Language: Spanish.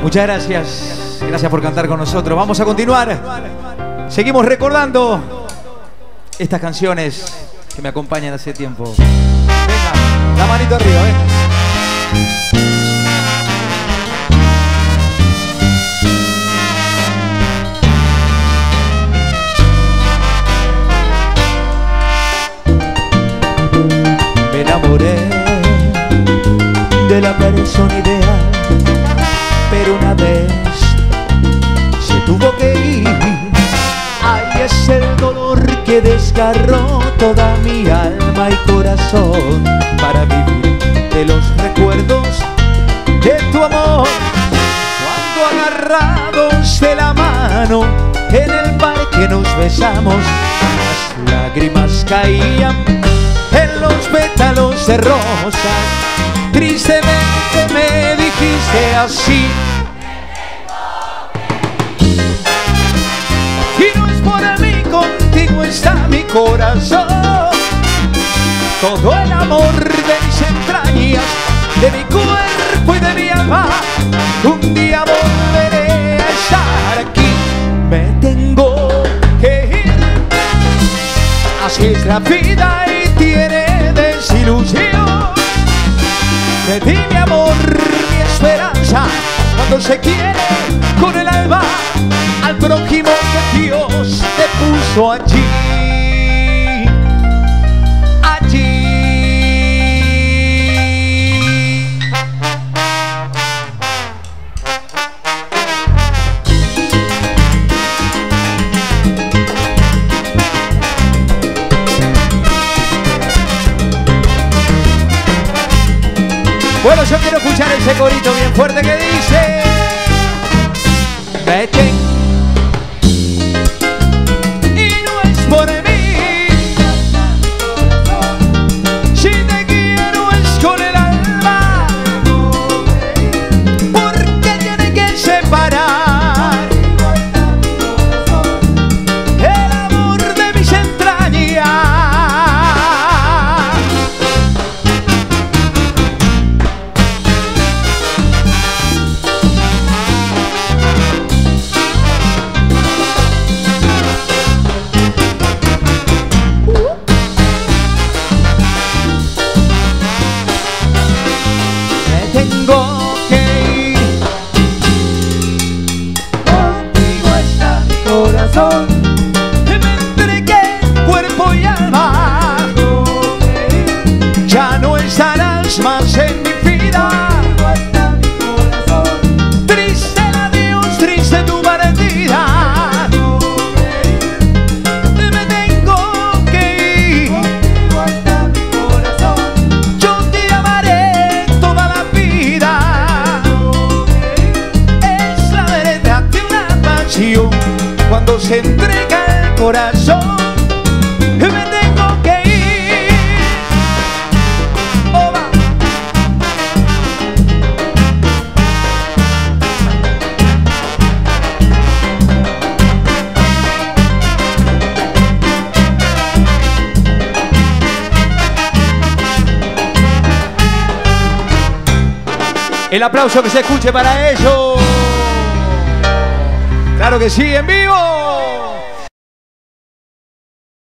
Muchas gracias. Gracias por cantar con nosotros. Vamos a continuar. Seguimos recordando estas canciones que me acompañan hace tiempo. Venga, la manito arriba, venga. Me enamoré de la persona ideal, pero una vez se tuvo que ir. Ay, es el dolor que desgarró toda mi alma y corazón para vivir de los recuerdos de tu amor. Cuando agarrados de la mano en el parque nos besamos, las lágrimas caían en los pétalos de rosas. Tristemente me dijiste así: y no es por mí, contigo está mi corazón. Todo el amor de mis entrañas, de mi cuerpo y de mi alma, un día volveré a estar aquí. Me tengo que ir, así es la vida y tiene desilusión. Te di mi amor, mi esperanza, cuando se quiere con el alma al prójimo que Dios te puso allí. Allí. Bueno, yo quiero escuchar ese corito bien fuerte que dice: vete. Y no es por mí, si te quiero es con el alma. ¿Por qué tiene que separar el amor de mis entrañas? Tengo que ir, contigo está mi corazón, me entregué cuerpo y alma. Ya no estarás más en mi vida, triste el adiós, triste tu partida. Me tengo que ir, yo te amaré toda la vida. Es la verdad de una pasión, cuando se entrega el corazón. Me tengo que ir. Oh, va. El aplauso que se escuche para ellos. Claro que sí, en vivo.